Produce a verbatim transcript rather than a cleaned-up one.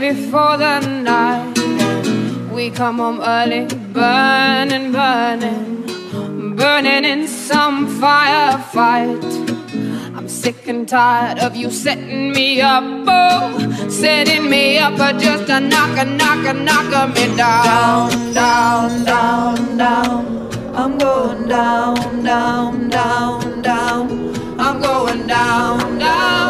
before the night. We come home early, burning, burning, burning in some firefight. I'm sick and tired of you setting me up, oh, setting me up, but just a knocker, knocker, knocker me down, down, down, down. I'm going down, down, down, down. I'm going down, down.